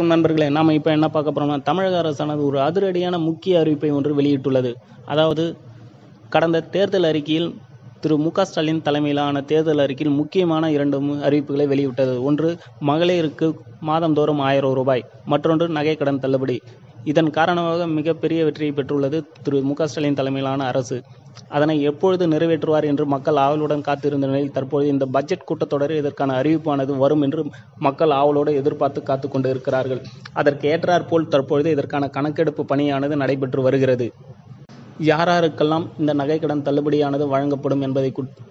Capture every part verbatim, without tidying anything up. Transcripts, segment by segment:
வணக்கம் நண்பர்களே, நாம் இப்போ என்ன பார்க்க போகிறோம்னா, தமிழக அரசானது ஒரு அதிரடியான முக்கிய அறிவிப்பை ஒன்று வெளியிட்டுள்ளது. அதாவது கடந்த தேர்தல் அறிக்கையில் திரு மு க ஸ்டாலின் தலைமையிலான தேர்தல் அறிக்கையில் முக்கியமான இரண்டு அறிவிப்புகளை வெளியிட்டது. ஒன்று, மகளிருக்கு மாதந்தோறும் ஆயிரம் ரூபாய், மற்றொன்று நகை கடன் தள்ளுபடி. இதன் காரணமாக மிகப்பெரிய வெற்றியை பெற்றுள்ளது திரு மு க ஸ்டாலின் தலைமையிலான அரசு. அதனை எப்பொழுது நிறைவேற்றுவார் என்று மக்கள் ஆவலுடன் காத்திருந்த நிலையில் தற்போது இந்த பட்ஜெட் கூட்டத்தொடரில் இதற்கான அறிவிப்பானது வரும் என்று மக்கள் ஆவலோடு எதிர்பார்த்து காத்து கொண்டு இருக்கிறார்கள். அதற்கு ஏற்றாற்போல் தற்பொழுது இதற்கான கணக்கெடுப்பு பணியானது நடைபெற்று வருகிறது. யாராருக்கெல்லாம் இந்த நகை கடன் தள்ளுபடியானது வழங்கப்படும் என்பதை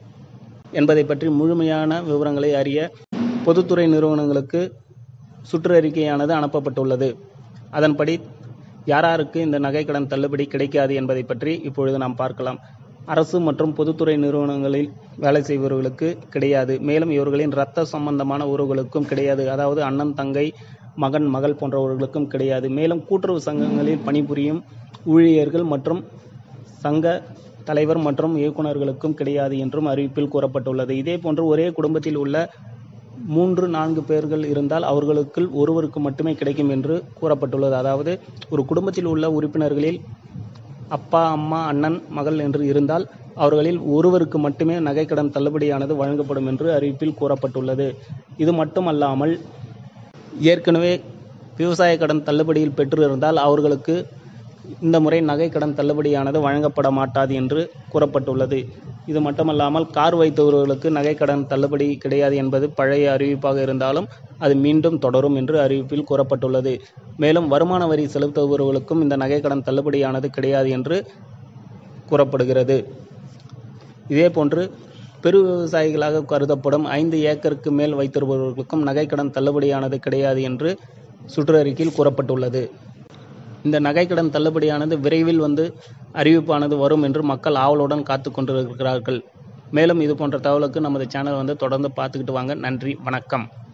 என்பதை பற்றி முழுமையான விவரங்களை அறிய பொதுத்துறை நிறுவனங்களுக்கு சுற்றறிக்கையானது அனுப்பப்பட்டுள்ளது. அதன்படி யாராருக்கு இந்த நகை கடன் தள்ளுபடி கிடைக்காது என்பதை பற்றி இப்பொழுது நாம் பார்க்கலாம். அரசு மற்றும் பொதுத்துறை நிறுவனங்களில் வேலை செய்பவர்களுக்கு கிடையாது. மேலும் இவர்களின் இரத்த சம்பந்தமான உறவுகளுக்கும் கிடையாது. அதாவது அண்ணன், தங்கை, மகன், மகள் போன்றவர்களுக்கும் கிடையாது. மேலும் கூட்டுறவு சங்கங்களில் பணிபுரியும் ஊழியர்கள் மற்றும் சங்க தலைவர் மற்றும் இயக்குநர்களுக்கும் கிடையாது என்றும் அறிவிப்பில் கூறப்பட்டுள்ளது. இதே போன்று ஒரே குடும்பத்தில் உள்ள மூன்று நான்கு பேர்கள் இருந்தால் அவர்களுக்கு ஒருவருக்கு மட்டுமே கிடைக்கும் என்று கூறப்பட்டுள்ளது. அதாவது ஒரு குடும்பத்தில் உள்ள உறுப்பினர்களில் அப்பா, அம்மா, அண்ணன், மகள் என்று இருந்தால் அவர்களில் ஒருவருக்கு மட்டுமே நகை கடன் தள்ளுபடியானது வழங்கப்படும் என்று அறிவிப்பில் கூறப்பட்டுள்ளது. இது மட்டுமல்லாமல் ஏற்கனவே விவசாய கடன் தள்ளுபடியில் பெற்றிருந்தால் அவர்களுக்கு இந்த முறை நகை கடன் தள்ளுபடியானது வழங்கப்பட மாட்டாது என்று கூறப்பட்டுள்ளது. இது மட்டுமல்லாமல் கார் வைத்தவர்களுக்கு நகை கடன் தள்ளுபடி கிடையாது என்பது பழைய அறிவிப்பாக இருந்தாலும் அது மீண்டும் தொடரும் என்று அறிவிப்பில் கூறப்பட்டுள்ளது. மேலும் வருமான வரி செலுத்துபவர்களுக்கும் இந்த நகை கடன் தள்ளுபடியானது கிடையாது என்று கூறப்படுகிறது. இதே போன்று பெரு விவசாயிகளாக கருதப்படும் ஐந்து ஏக்கருக்கு மேல் வைத்திருப்பவர்களுக்கும் நகை கடன் தள்ளுபடியானது கிடையாது என்று சுற்றறிக்கையில் கூறப்பட்டுள்ளது. இந்த நகை கடன் தள்ளுபடியானது விரைவில் வந்து அறிவிப்பானது வரும் என்று மக்கள் ஆவலுடன் காத்து கொண்டிருக்கிறார்கள். மேலும் இது போன்ற தகவலுக்கு நமது சேனல் வந்து தொடர்ந்து பார்த்துக்கிட்டு வாங்க. நன்றி, வணக்கம்.